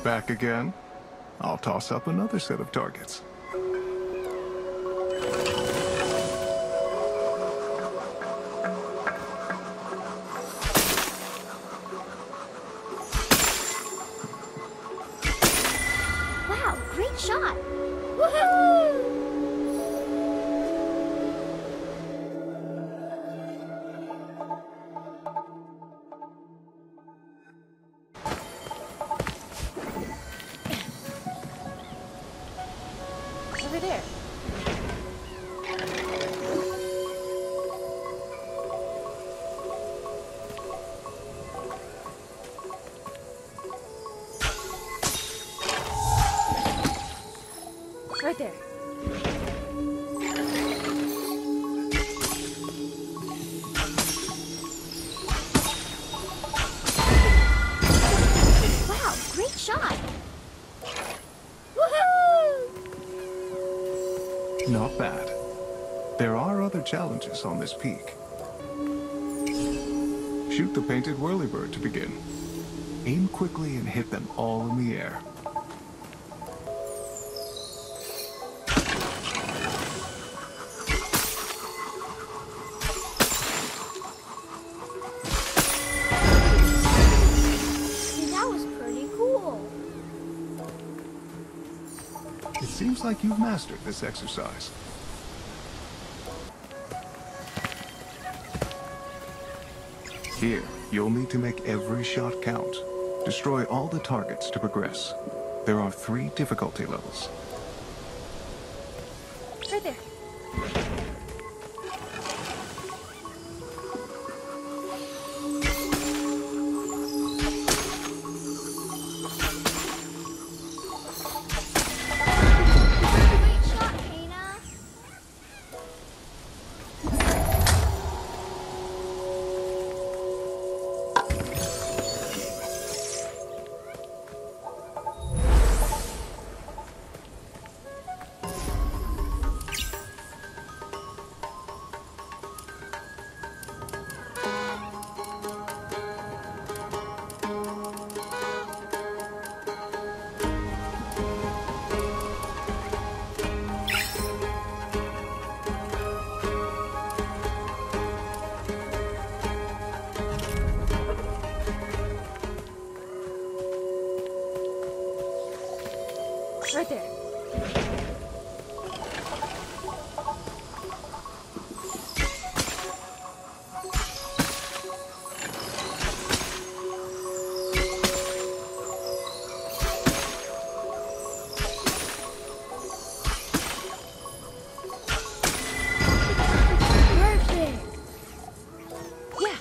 Back again? I'll toss up another set of targets. Wow, great shot! Woohoo! Over there. Right there. Wow, great shot! Woohoo! Not bad. There are other challenges on this peak. Shoot the painted whirlybird to begin. Aim quickly and hit them all in the air. See, that was pretty cool. It seems like you've mastered this exercise. Here, you'll need to make every shot count. Destroy all the targets to progress. There are 3 difficulty levels. Right there. Great shot, Hannah. Right there. Perfect. Yeah.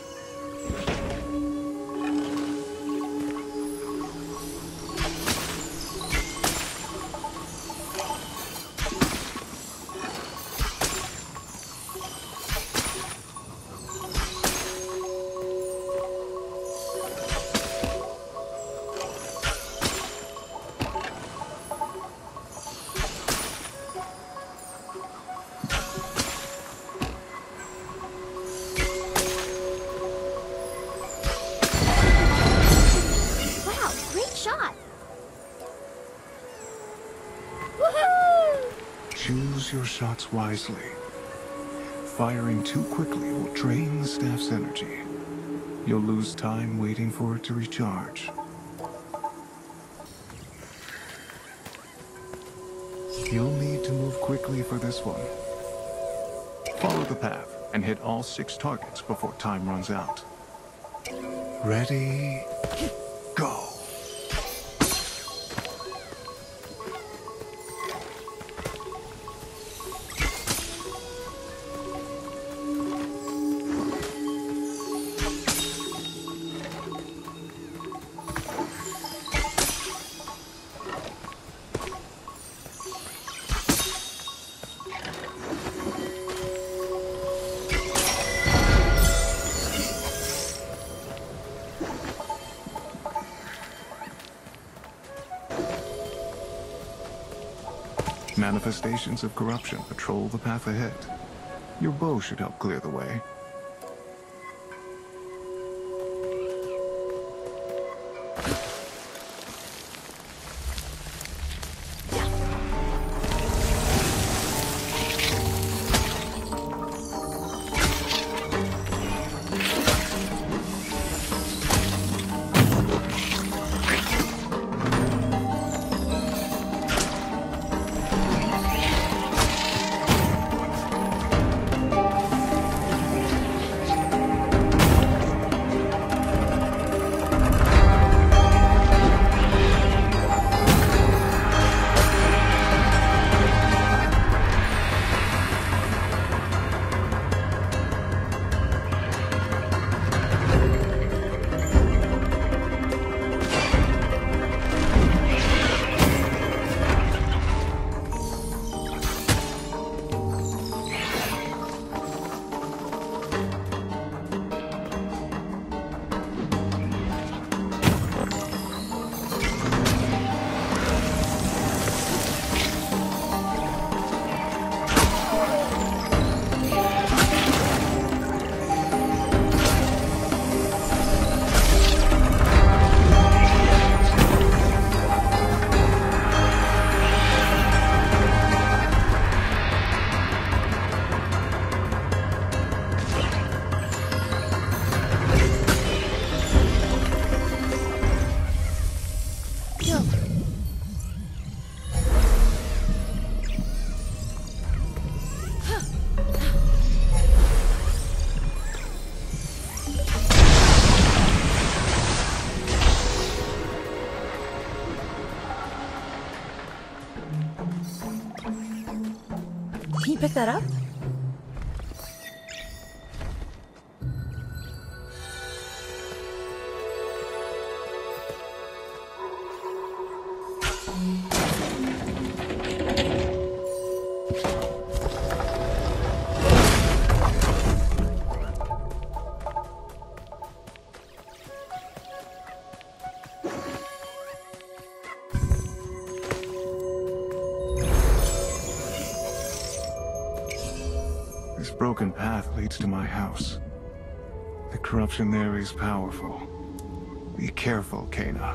Wow, great shot. Woohoo! Choose your shots wisely. Firing too quickly will drain the staff's energy. You'll lose time waiting for it to recharge. You'll need to move quickly for this one. Follow the path and hit all 6 targets before time runs out. Ready, go. Manifestations of corruption patrol the path ahead. Your bow should help clear the way. pick that up? This broken path leads to my house. The corruption there is powerful. Be careful, Kana.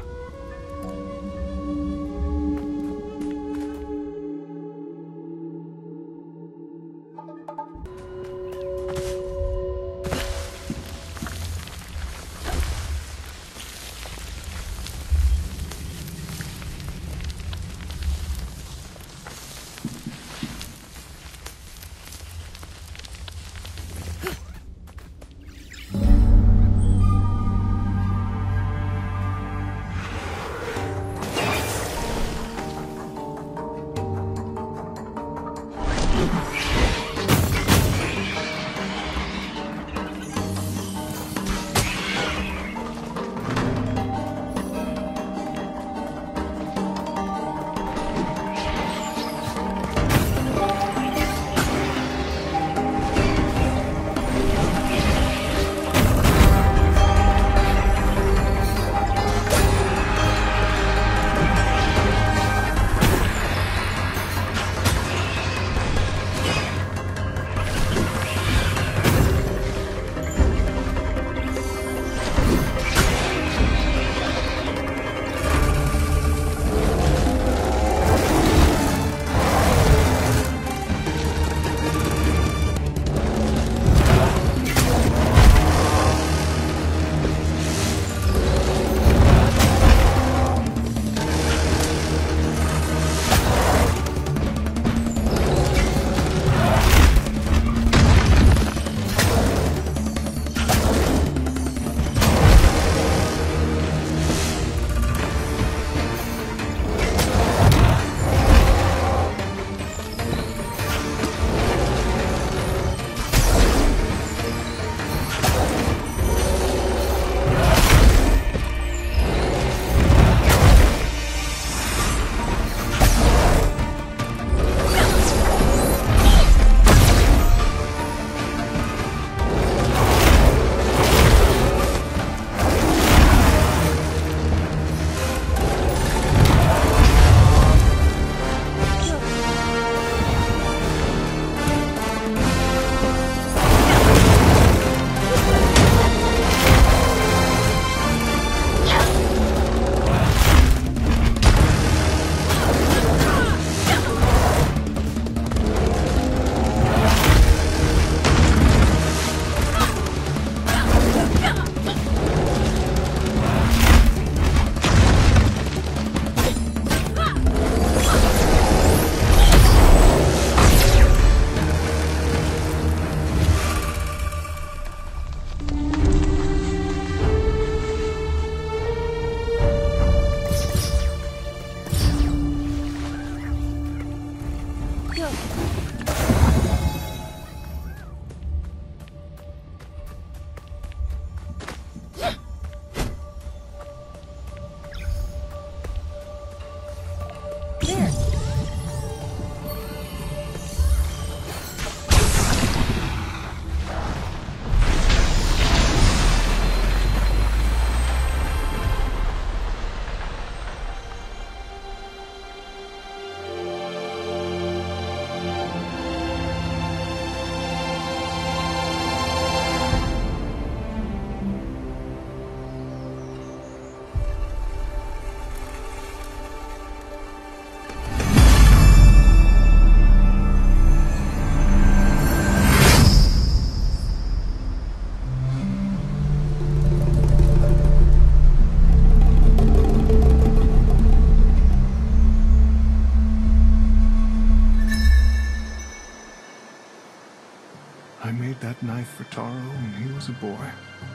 I made that knife for Taro when he was a boy.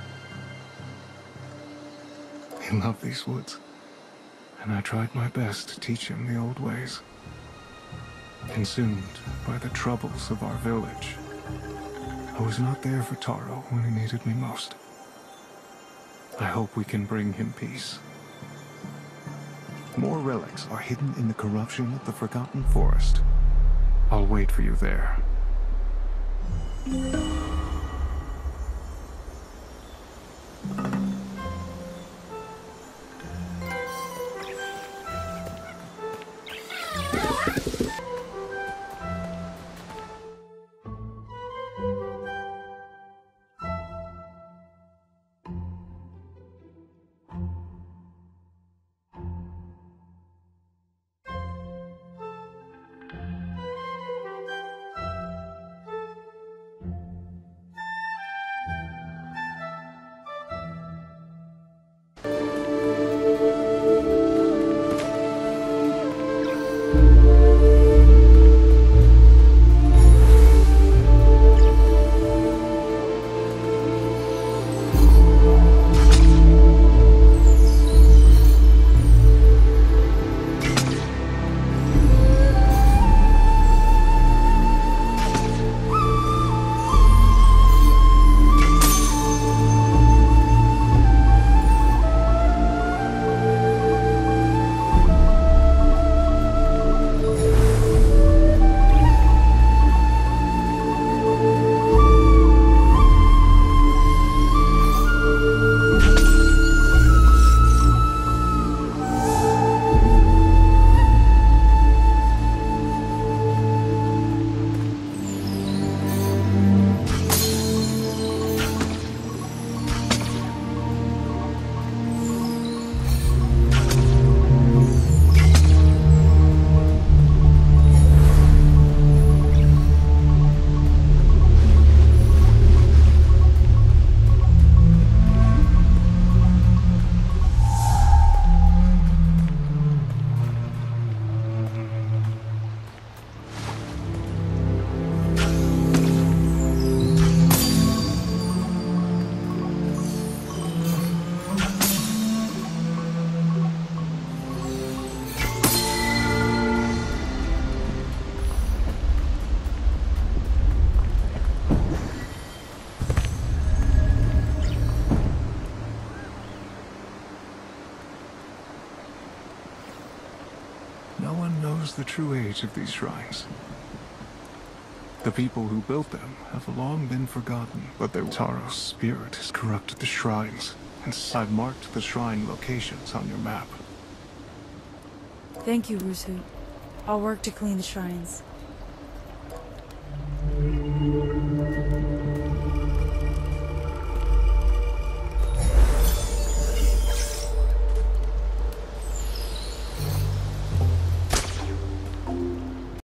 He loved these woods, and I tried my best to teach him the old ways. consumed by the troubles of our village. I was not there for Taro when he needed me most. I hope we can bring him peace. More relics are hidden in the corruption of the Forgotten Forest. I'll wait for you there. No one knows the true age of these shrines. The people who built them have long been forgotten, but their Taro's spirit has corrupted the shrines, and I've marked the shrine locations on your map. Thank you, Rusu. I'll work to clean the shrines.